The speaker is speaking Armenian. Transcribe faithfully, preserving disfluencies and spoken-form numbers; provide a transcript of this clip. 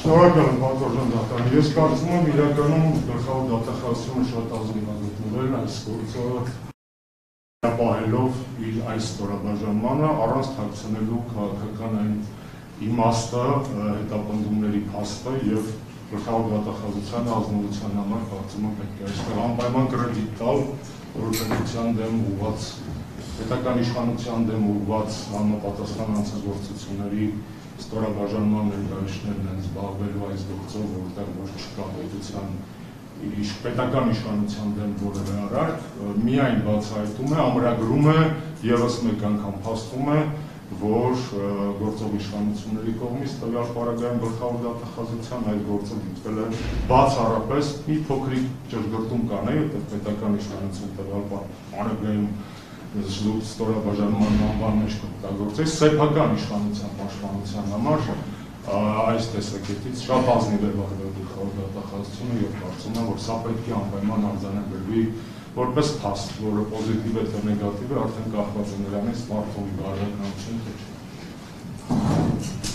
Շնորհակալ եմ Բաթոր ջան դատան։ Ես կարծում եմ իրականում գլխավոր դատախազությունը շատ ազնիվ է գտնվել այս գործը պահելով իր այս ստորաբաժանմանը առանց թաքցնելու քաղաքական այն իմաստը, հետապնդումների փաստը եւ գլխավոր դատախազության ազնվության համար կարծում եմ պետք է այստեղ անպայման կրեդիտ տալ, որ պետության դեմ ուղղված պետական իշխանության դեմ ուղղված համապատասխան հանցագործությունների ստորաբաժանման ներկայացնելն են զբաղվելու այս գործով, որտեղ որ չկա պետության պետական իշխանության դեմ որևէ արարք, միայն բացահայտում է, ամրագրում է, ևս մեկ անգամ փաստում է, որ գործող իշխանությունների կողմից տվյալ պարագայում գլխավոր դատախազության այդ գործը դիտվել է բացառապես մի փոքրիկ ճշգրտում կանեի, որտեղ պետական իշխանություն տվյալ պարագայում ստորաբաժանման անվան մեջ կօգտագործել սեփական իշխանության պաշտպանության համար այս տեսակետից շատ ազնիվ է վարվել գլխավոր դատախազությունը եւ կարծում եմ, որ սա պետք է անպայման արձանագրվի որպես փաստ, որը պոզիտիվ է թե նեգատիվ է, արդեն կախված է նրանից մարդու բարոյականություն թե չէ։